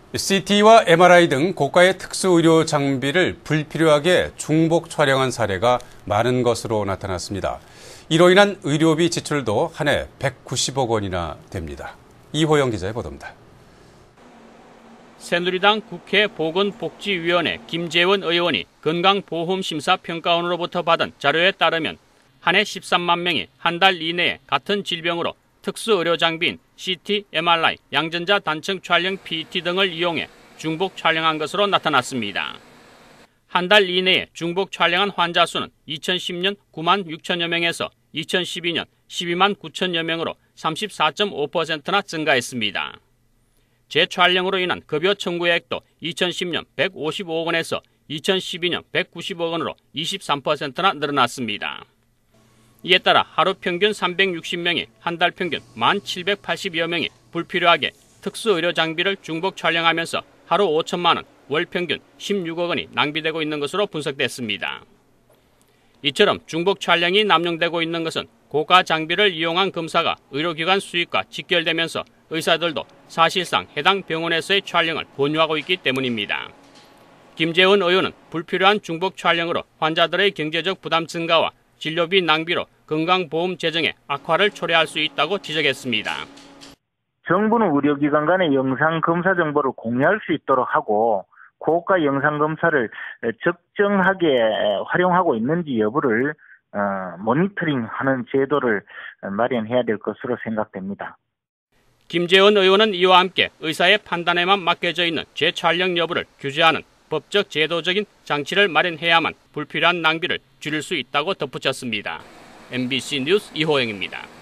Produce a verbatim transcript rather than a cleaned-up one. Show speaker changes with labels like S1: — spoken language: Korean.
S1: 씨티와 엠알아이 등 고가의 특수의료 장비를 불필요하게 중복 촬영한 사례가 많은 것으로 나타났습니다. 이로 인한 의료비 지출도 한 해 백구십억 원이나 됩니다. 이호영 기자의 보도입니다.
S2: 새누리당 국회 보건복지위원회 김재원 의원이 건강보험심사평가원으로부터 받은 자료에 따르면 한 해 십삼만 명이 한 달 이내에 같은 질병으로 특수의료장비인 씨티, 엠알아이, 양전자 단층 촬영 피이티 등을 이용해 중복 촬영한 것으로 나타났습니다. 한 달 이내에 중복 촬영한 환자 수는 이천십 년 구만 육천여 명에서 이천십이 년 십이만 구천여 명으로 삼십사 점 오 퍼센트나 증가했습니다. 재촬영으로 인한 급여 청구액도 이천십 년 백오십오억 원에서 이천십이 년 백구십억 원으로 이십삼 퍼센트나 늘어났습니다. 이에 따라 하루 평균 삼백육십 명이 한 달 평균 만 칠백팔십여 명이 불필요하게 특수의료 장비를 중복 촬영하면서 하루 오천만 원, 월 평균 십육억 원이 낭비되고 있는 것으로 분석됐습니다. 이처럼 중복 촬영이 남용되고 있는 것은 고가 장비를 이용한 검사가 의료기관 수익과 직결되면서 의사들도 사실상 해당 병원에서의 촬영을 권유하고 있기 때문입니다. 김재원 의원은 불필요한 중복 촬영으로 환자들의 경제적 부담 증가와 진료비 낭비로 건강보험 재정에 악화를 초래할 수 있다고 지적했습니다.
S3: 정부는 의료기관 간의 영상검사 정보를 공유할 수 있도록 하고 고가 영상검사를 적정하게 활용하고 있는지 여부를 모니터링하는 제도를 마련해야 될 것으로 생각됩니다.
S2: 김재원 의원은 이와 함께 의사의 판단에만 맡겨져 있는 재촬영 여부를 규제하는 법적 제도적인 장치를 마련해야만 불필요한 낭비를 줄일 수 있다고 덧붙였습니다. 엠비씨 뉴스 이호영입니다.